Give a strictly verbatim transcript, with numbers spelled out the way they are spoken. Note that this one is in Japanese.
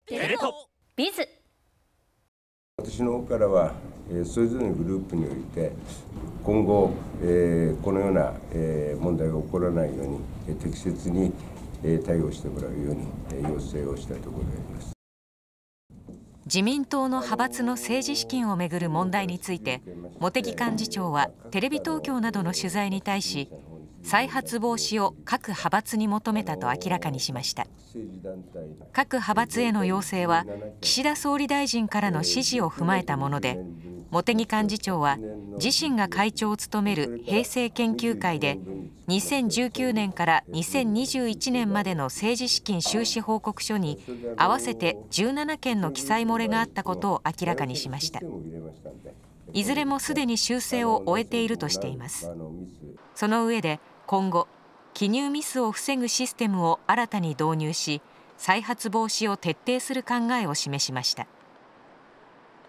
テレ東ビズ。 私の方からは、えー、それぞれのグループにおいて今後、えー、このような、えー、問題が起こらないように、えー、適切に、えー、対応してもらうように、えー、要請をしたところであります。 自民党の派閥の政治資金をめぐる問題について、茂木幹事長はテレビ東京などの取材に対し、再発防止を各派閥に求めたと明らかにしました。各派閥への要請は岸田総理大臣からの指示を踏まえたもので、茂木幹事長は自身が会長を務める平成研究会でにせんじゅうきゅうねんからにせんにじゅういちねんまでの政治資金収支報告書に合わせてじゅうななけんの記載漏れがあったことを明らかにしました。いずれもすでに修正を終えているとしています。その上で今後、記入ミスを防ぐシステムを新たに導入し、再発防止を徹底する考えを示しました。